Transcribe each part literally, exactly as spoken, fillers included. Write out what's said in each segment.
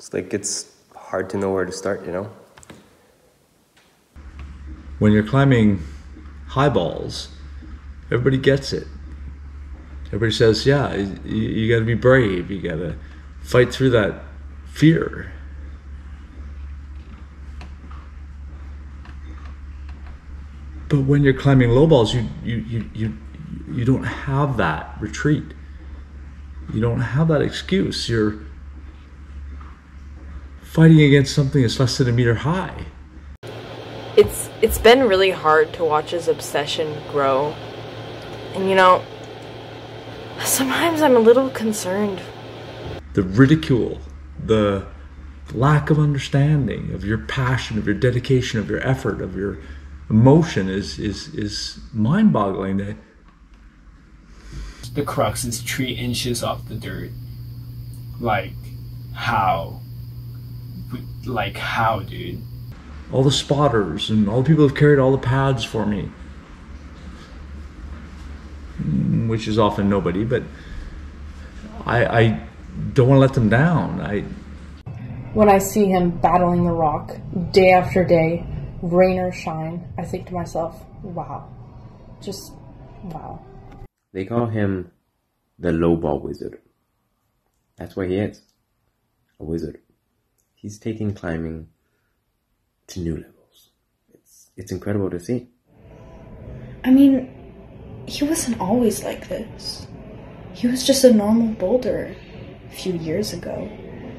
It's like it's hard to know where to start, you know? When you're climbing high balls, everybody gets it. Everybody says, yeah, you, you gotta be brave, you gotta fight through that fear. But when you're climbing low balls, you, you, you, you, you don't have that retreat. You don't have that excuse. You're fighting against something that's less than a meter high. It's it's been really hard to watch his obsession grow. And you know, sometimes I'm a little concerned. The ridicule, the lack of understanding of your passion, of your dedication, of your effort, of your emotion is is is mind-boggling. That the crux is three inches off the dirt. Like how? Like how, dude? all the spotters and all the people who've carried all the pads for me, which is often nobody, but I, I don't want to let them down. I. When I see him battling the rock day after day, rain or shine, I think to myself, wow, just wow. They call him the Lowball Wizard. That's what he is, a wizard. He's taking climbing to new levels. It's, it's incredible to see. I mean, he wasn't always like this. He was just a normal boulder a few years ago.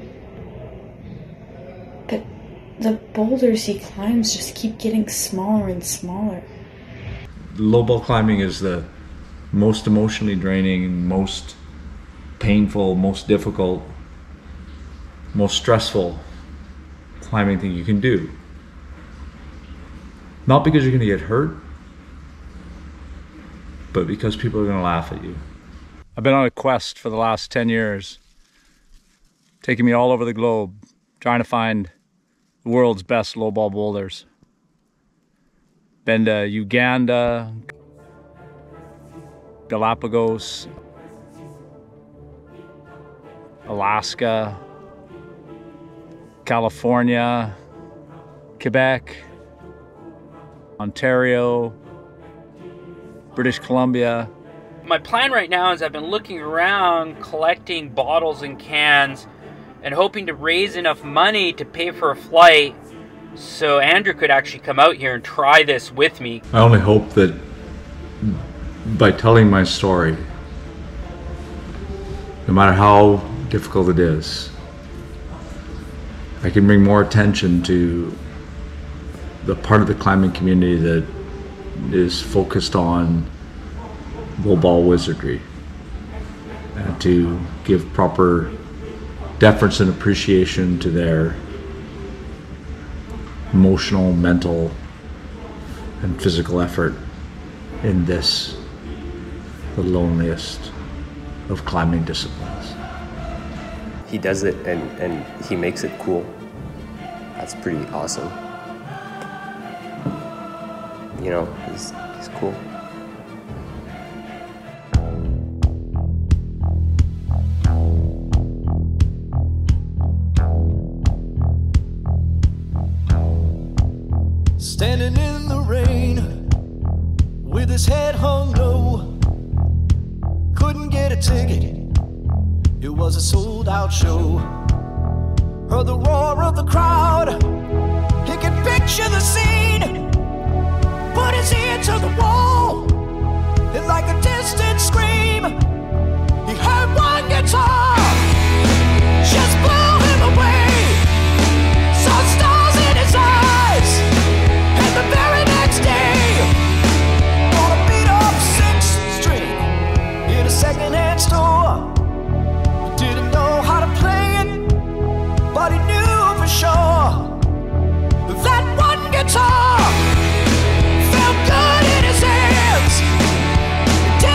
But the boulders he climbs just keep getting smaller and smaller. Lowball climbing is the most emotionally draining, most painful, most difficult, most stressful climbing thing you can do. Not because you're going to get hurt, but because people are going to laugh at you. I've been on a quest for the last ten years, taking me all over the globe, trying to find the world's best lowball boulders. Been to Uganda, Galapagos, Alaska, California, Quebec, Ontario, British Columbia. My plan right now is I've been looking around collecting bottles and cans and hoping to raise enough money to pay for a flight so Andrew could actually come out here and try this with me. I only hope that by telling my story, no matter how difficult it is, I can bring more attention to the part of the climbing community that is focused on Lowball wizardry, and to give proper deference and appreciation to their emotional, mental, and physical effort in this, the loneliest of climbing disciplines. He does it and, and he makes it cool. That's pretty awesome. You know, he's, he's cool. Standing in the rain with his head hung low, couldn't get a ticket, it was a sold out show. Heard the roar of the crowd, he could picture the scene, put his ear to the wall, and like a distant scream, he heard one guitar just blew him away. Saw stars in his eyes, and the very next day bought a beat up sixth string in a second-hand store. He didn't know how to play it, but he knew for sure that one guitar felt good in his hands.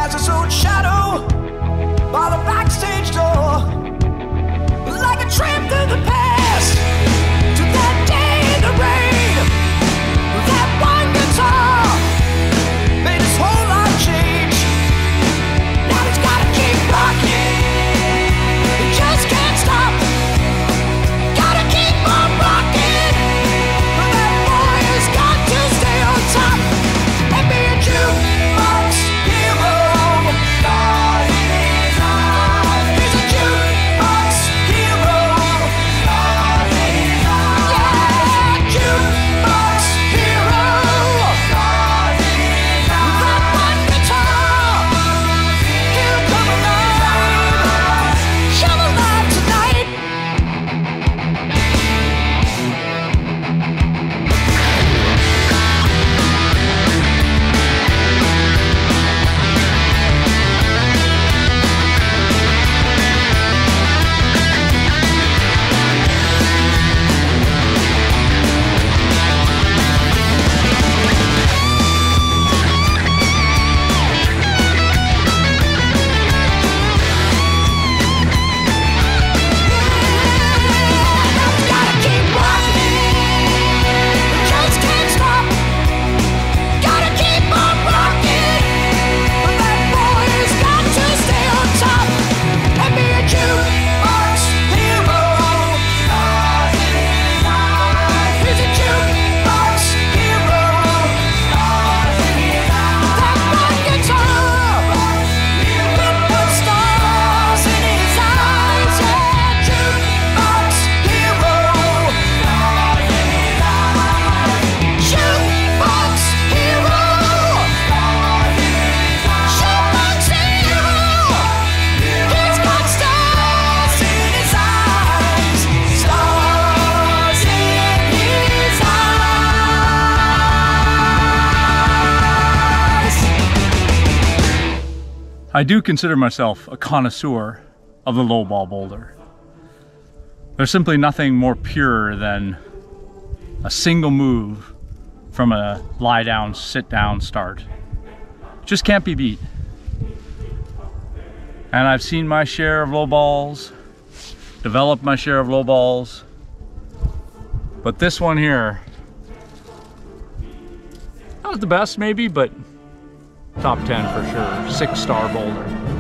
has its own shadow by the backstage door. Like a tramp through the past to that day in the rain. That one guitar made his whole life change. Now he's gotta keep rocking. He just can't stop. Gotta keep on rocking. That boy has got to stay on top and be a jukebox hero. He's a jukebox hero. Yeah, jukebox hero. That one guitar, he'll come alive. Show alive tonight. Gotta keep rocking. Just can't stop. Gotta keep on rocking. That boy has got to stay on top and be a jukebox hero. He's a jukebox hero. That one guitar can put stars in his eyes. Yeah, jukebox hero. Jukebox hero. Jukebox hero. He's got stars in his eyes. Stars in his eyes. I do consider myself a connoisseur of the lowball boulder. There's simply nothing more pure than a single move from a lie down, sit down start. Just can't be beat. And I've seen my share of low balls, developed my share of low balls, but this one here, not the best maybe, but top ten for sure. Six star boulder.